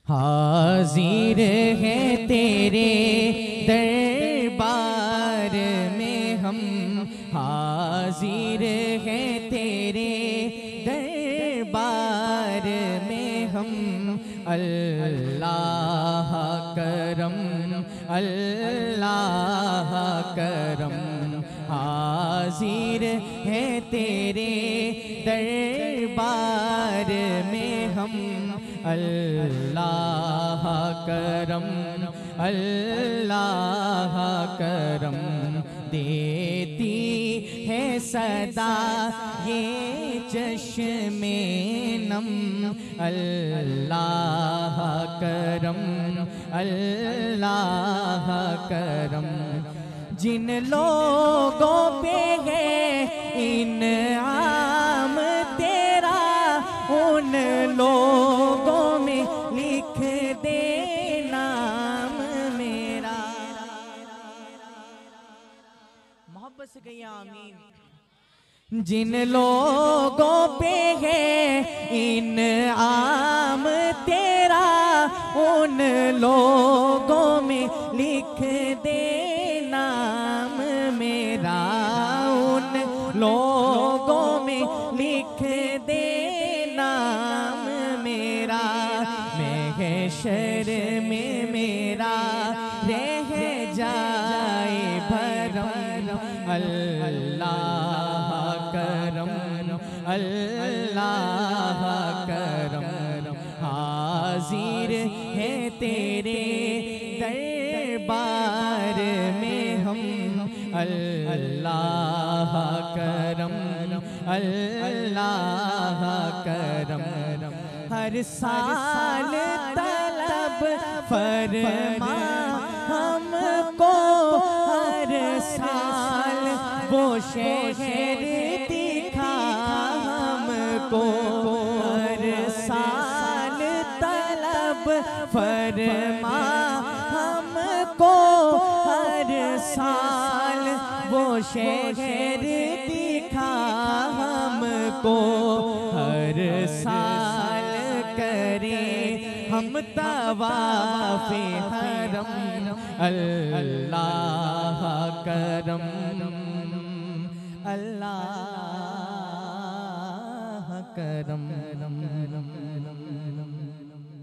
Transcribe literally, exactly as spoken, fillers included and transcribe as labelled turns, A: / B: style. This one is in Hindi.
A: हाजिर है तेरे दरबार में हम, हाजिर है तेरे दरबार में हम। अल्लाह करम अल्लाह करम, हाजिर है तेरे दरबार में हम। अल्लाह करम अल्लाह करम, देती है सदा ये चश्मे नम। अल्लाह करम अल्लाह करम, जिन लोगों पे है इनाम तेरा, उन लोगों में लिख दे नाम मेरा। मोहब्बत से कहिए आमीन। जिन लोगों पे है इनाम तेरा, उन लोगों में लिख दे नाम मेरा। उन लोगों में लिख दे नाम मेरा। महशर में मेरा रह जाए भरम। अल्लाह करम अल्लाह करम, हाजिर है तेरे दरबार में हम। अल्लाह करम अल्लाह करम, हर साल तलब फरमा हमको, हर साल वो शहर दिखा हमको। हर साल तलब फरमा हमको, हर साल वो शहर दिखा हमको। हर साल करे हम तवाफ़े हरम। अल्लाह करम अल्लाह करम।